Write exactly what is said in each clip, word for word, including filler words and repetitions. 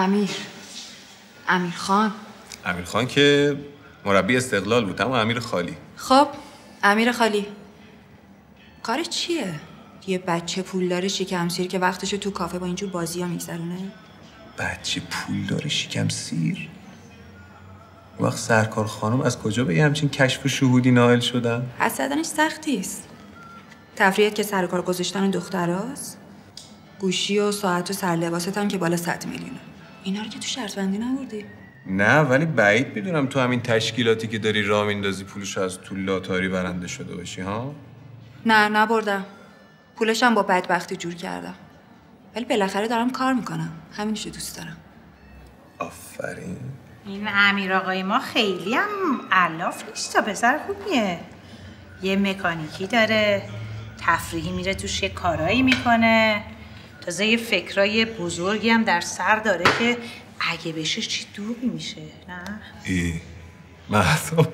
امیر امیر خان امیر خان که مربی استقلال بود، اما امیر خالی. خب امیر خالی کار چیه؟ یه بچه پولدار شکم سیر که وقتشو تو کافه با اینجور بازی ها میگذرونه؟ بچه پولدار شکم سیر؟ وقت سرکار خانم از کجا به یه همچین کشف و شهودی نائل شدن؟ حد زدنش سختیست. تفریحت که سر کار گذاشتن دختراست، گوشی و ساعت و سرلباست هم که بالا صد میلیونه. اینا رو که تو شرط بندی نبردی؟ نه، ولی بعید میدونم تو همین تشکیلاتی که داری راه میندازی پولش از تو لاتاری برنده شده باشی ها؟ نه نبردم. پولشم با بدبختی جور کردم. ولی بالاخره دارم کار میکنم. همینشو دوست دارم. آفرین. این امیر آقای ما خیلی هم علاف نیست تا پسر خوبیه. یه مکانیکی داره، تفریحی میره توش، یه کارایی میکنه، تازه یه فکرای بزرگی هم در سر داره که اگه بشه چی دوغی میشه. نه؟ ای مهتاب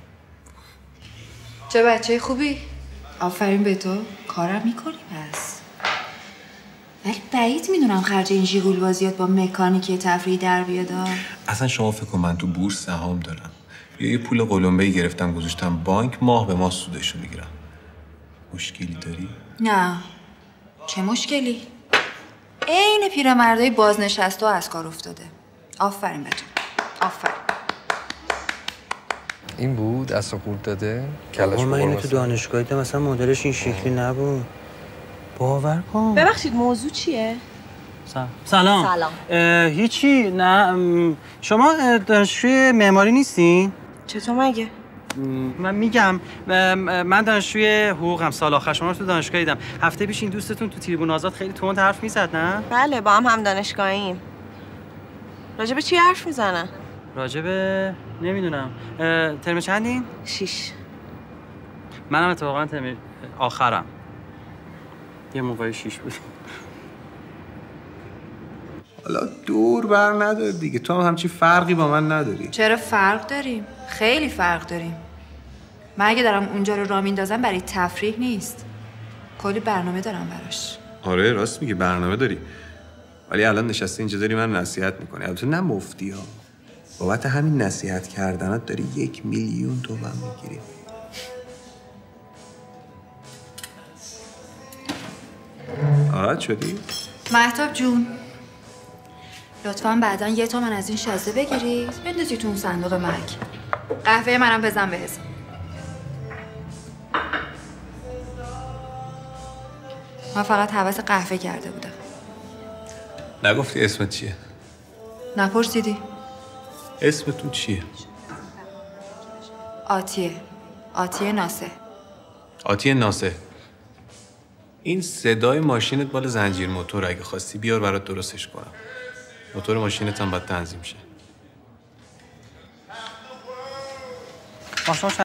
چه بچه خوبی؟ آفرین به تو. کارم میکنی پس. ولی بعید میدونم خرج این ژیگول بازیات با مکانیکی تفریحی در بیاد. اصلا شما فکر کن من تو بورس سهام دارم. یه پول قلمبه‌ای گرفتم گذاشتم بانک، ماه به ماه سودشو میگیرم. مشکلی داری؟ نه. چه مشکلی؟ عین پیرمردای بازنشسته و از کار افتاده. آفرین به تو. آفرین. این بود اصلا خورد داده؟ کلش من اینو تو دانشگاهی دیدم مثلا مدلش این شکلی نبود. باور کن. ببخشید موضوع چیه؟ سلام. سلام. هیچی نه. شما دانشجوی معماری نیستین؟ چطور مگه؟ من میگم من دانشجوی حقوقم، سال آخر. شما رو تو دانشگاه دیدم. هفته پیش این دوستتون تو تریبون آزاد خیلی تند حرف میزد نه؟ بله با هم هم دانشگاهیم. راجع به چی حرف میزنن؟ راجع به نمیدونم. ترم چندین؟ شیش. منم اتفاقا ترم آخرم. یه موقعی شیش بود. حالا دور بر ندار دیگه، تو هم همچی فرقی با من نداری. چرا فرق داریم؟ خیلی فرق داریم. من اگه دارم اونجا رو راه میندازم برای تفریح نیست. کلی برنامه دارم براش. آره راست میگی، برنامه داری. ولی الان نشسته اینجا داری من نصیحت میکنی. البته نه مفتی ها. بابت همین نصیحت کردنات داری یک میلیون تومن میگیری. آراد شدی؟ مهتاب جون لطفاً بعداً یه تومن از این شازده بگیرید بندازی تو اون صندوق مک. قهوه منم بزن به حساب. من فقط هوس قهوه کرده بودم. نگفتی اسمت چیه؟ نپرسیدی؟ اسمتون چیه؟ آتیه. آتیه ناسه. آتیه ناسه. این صدای ماشینت بال زنجیر موتور، اگه خواستی بیار برات درستش کنم. موتور ماشینت هم باید تنظیم شه.